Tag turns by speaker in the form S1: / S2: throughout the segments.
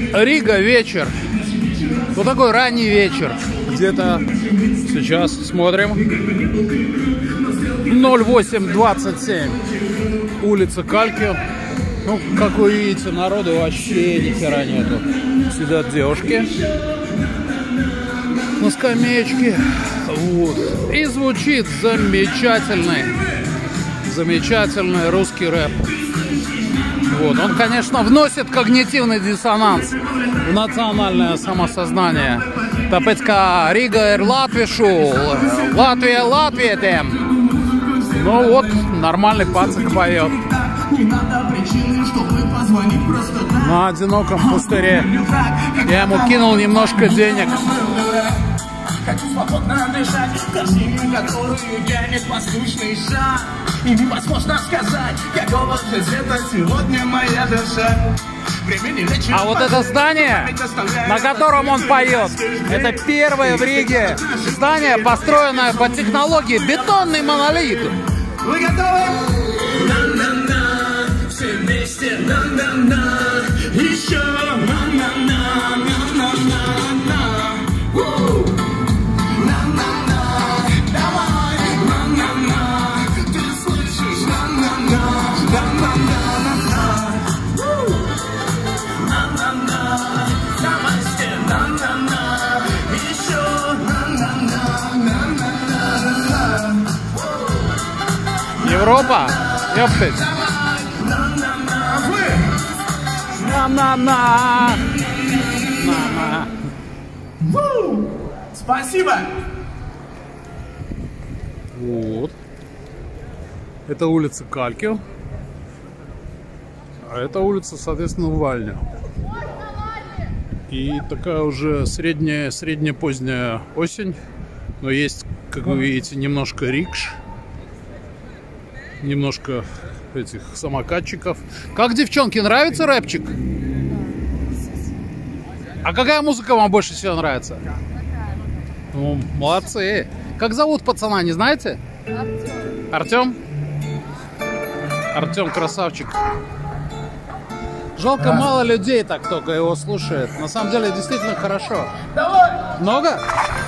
S1: Рига, вечер. Вот такой ранний вечер. Где-то сейчас смотрим. 08:27. Улица Калькио. Ну, как вы видите, народу вообще ни хера нету. Сидят девушки на скамеечке. Вот. И звучит замечательный русский рэп. Вот. Он, конечно, вносит когнитивный диссонанс в национальное самосознание. Tāpēc kā Riga ir latviešu, Latvija тем. Ну вот, нормальный пацак поет. На одиноком пустыре. Я ему кинул немножко денег.
S2: Хочу свободно дышать корзине, которую тянет послушный шаг. И невозможно сказать, какого цвета сегодня моя душа.
S1: А вот это здание, на котором он поет, это первое в Риге здание, построенное по технологии бетонный монолит.
S2: Вы готовы? На-на-на, все вместе, на-на-на, еще на-на-на-на-на-на-на.
S1: Европа, ёптыть. На-на-на.
S2: Спасибо.
S1: Вот. Это улица Калькио. А это улица, соответственно, Вальня. И такая уже средне-поздняя осень. Но есть, как вы видите, немножко рикш. Немножко этих самокатчиков. Как, девчонки, нравится рэпчик? А какая музыка вам больше всего нравится? Ну, молодцы. Как зовут пацана, не знаете? Артем. Артем красавчик. Жалко, мало людей так только его слушает. На самом деле, действительно хорошо. Много?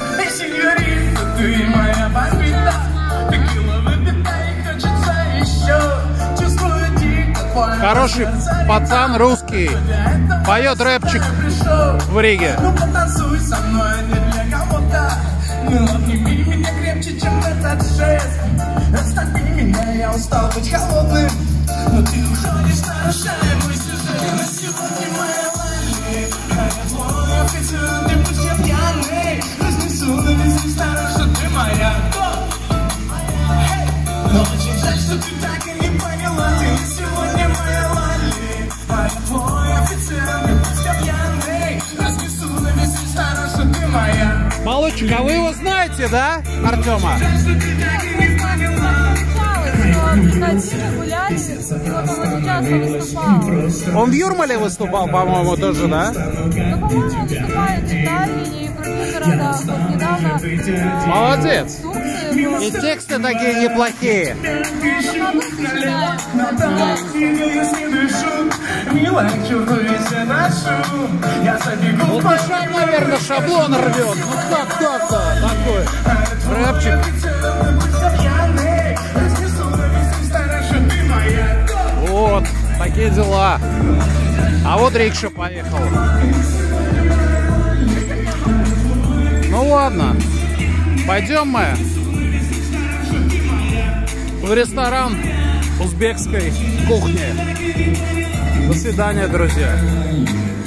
S1: Хороший пацан русский. Поет рэпчик в Риге.
S2: Ну потанцуй со мной, не для кого-то. Ну обними меня крепче, чем этот жест. Остави меня, я устал быть холодным. Но ты уходишь, нарушая мой сюжет. На сегодня моя лали. А я твой офицер, ты пусть я пьяный. Разнесу на весь старый, что ты моя. Но очень жаль, что ты так и не поняла. Ты сегодня моя лали. А я твой офицер, ты пусть я пьяный. Разнесу на весь старый, что ты моя.
S1: Молодчик, а вы его знаете, да, Артема? Он в Юрмале выступал, по-моему, тоже, да?
S3: Ну, по-моему, он выступает в Таллине и в других городах. Вот недавно...
S1: Молодец! И тексты такие неплохие. Ну, Душан, наверное, шаблон рвет. Ну, как так-то? Такой рэпчик. Вот, такие дела. А вот рикша поехала. Ну ладно, пойдем мы в ресторан узбекской кухни. До свидания, друзья.